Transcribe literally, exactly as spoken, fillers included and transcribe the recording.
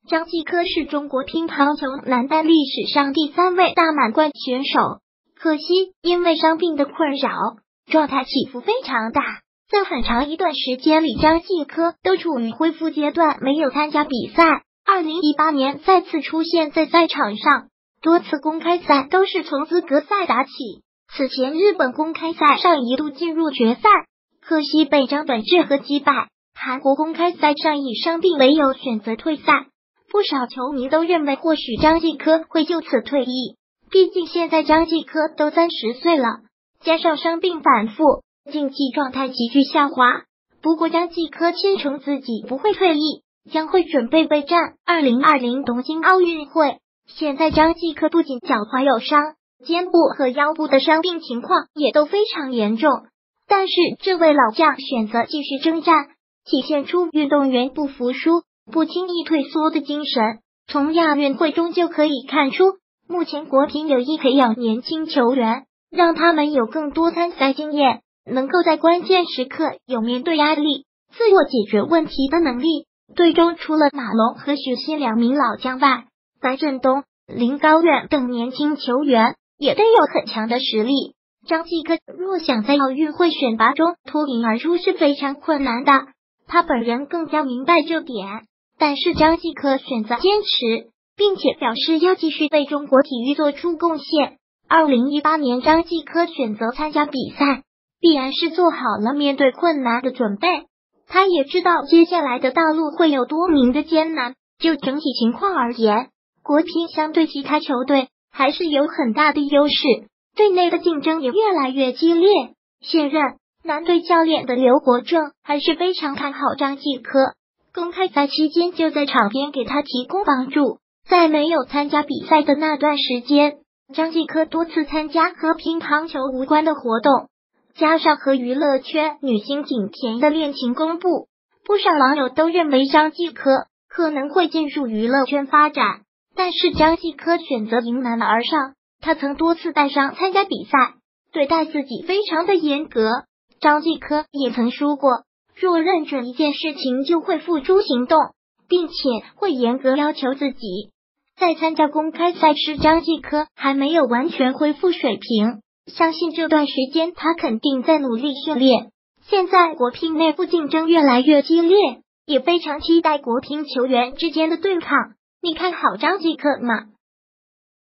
张继科是中国乒乓球男单历史上第三位大满贯选手，可惜因为伤病的困扰，状态起伏非常大。在很长一段时间里，张继科都处于恢复阶段，没有参加比赛。二零一八年再次出现在赛场上，多次公开赛都是从资格赛打起。此前日本公开赛上一度进入决赛，可惜被张本智和击败。韩国公开赛上以伤病为由选择退赛，不少球迷都认为或许张继科会就此退役，毕竟现在张继科都三十岁了，加上伤病反复，竞技状态急剧下滑。不过张继科坚称自己不会退役，将会准备备战二零二零东京奥运会。现在张继科不仅脚踝有伤，肩部和腰部的伤病情况也都非常严重，但是这位老将选择继续征战，体现出运动员不服输、不轻易退缩的精神。从亚运会中就可以看出，目前国乒有意培养年轻球员，让他们有更多参赛经验，能够在关键时刻有面对压力、自我解决问题的能力。队中除了马龙和许昕两名老将外，白振东、林高远等年轻球员也都有很强的实力。张继科若想在奥运会选拔中脱颖而出是非常困难的，他本人更加明白这点。但是张继科选择坚持，并且表示要继续为中国体育做出贡献。二零一八年张继科选择参加比赛，必然是做好了面对困难的准备。他也知道接下来的道路会有多么的艰难。就整体情况而言，国乒相对其他球队还是有很大的优势，队内的竞争也越来越激烈。现任男队教练的刘国正还是非常看好张继科，公开赛期间就在场边给他提供帮助。在没有参加比赛的那段时间，张继科多次参加和乒乓球无关的活动，加上和娱乐圈女星景甜的恋情公布，不少网友都认为张继科可能会进入娱乐圈发展。但是张继科选择迎难而上，他曾多次带伤参加比赛，对待自己非常的严格。张继科也曾说过，若认准一件事情就会付诸行动，并且会严格要求自己。在参加公开赛时，张继科还没有完全恢复水平，相信这段时间他肯定在努力训练。现在国乒内部竞争越来越激烈，也非常期待国乒球员之间的对抗。你看好张继科吗？